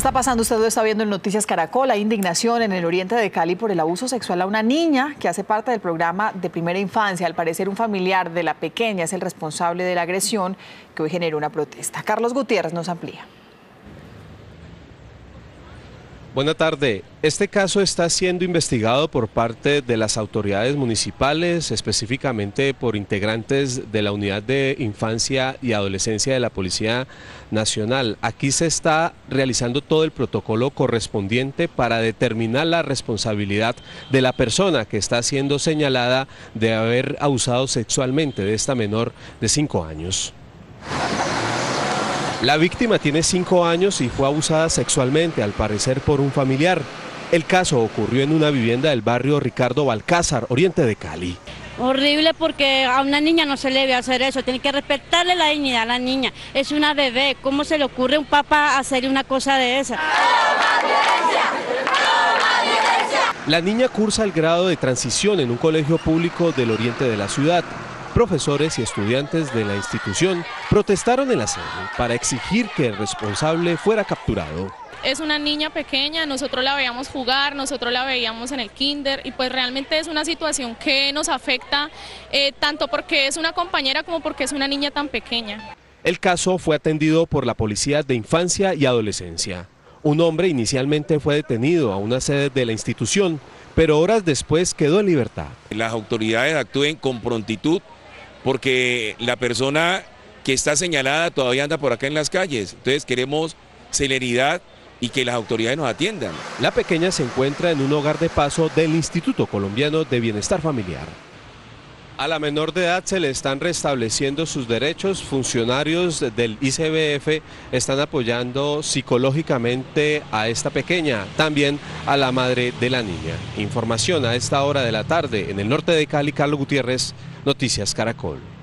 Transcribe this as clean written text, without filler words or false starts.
está pasando? Usted lo está viendo en Noticias Caracol. Hay indignación en el oriente de Cali por el abuso sexual a una niña que hace parte del programa de primera infancia. Al parecer, un familiar de la pequeña es el responsable de la agresión que hoy generó una protesta. Carlos Gutiérrez nos amplía. Buenas tardes. Este caso está siendo investigado por parte de las autoridades municipales, específicamente por integrantes de la Unidad de Infancia y Adolescencia de la Policía Nacional. Aquí se está realizando todo el protocolo correspondiente para determinar la responsabilidad de la persona que está siendo señalada de haber abusado sexualmente de esta menor de 5 años. La víctima tiene 5 años y fue abusada sexualmente, al parecer por un familiar. El caso ocurrió en una vivienda del barrio Ricardo Balcázar, oriente de Cali. Horrible, porque a una niña no se le debe hacer eso, tiene que respetarle la dignidad a la niña. Es una bebé, ¿cómo se le ocurre a un papá hacerle una cosa de esa? La niña cursa el grado de transición en un colegio público del oriente de la ciudad. Profesores y estudiantes de la institución protestaron en la sede para exigir que el responsable fuera capturado. Es una niña pequeña, nosotros la veíamos jugar, nosotros la veíamos en el kinder y pues realmente es una situación que nos afecta tanto porque es una compañera como porque es una niña tan pequeña. El caso fue atendido por la Policía de Infancia y Adolescencia. Un hombre inicialmente fue detenido a una sede de la institución, pero horas después quedó en libertad. Las autoridades actúen con prontitud porque la persona que está señalada todavía anda por acá en las calles. Entonces queremos celeridad y que las autoridades nos atiendan. La pequeña se encuentra en un hogar de paso del Instituto Colombiano de Bienestar Familiar. A la menor de edad se le están restableciendo sus derechos. Funcionarios del ICBF están apoyando psicológicamente a esta pequeña, también a la madre de la niña. Información a esta hora de la tarde en el norte de Cali. Carlos Gutiérrez, Noticias Caracol.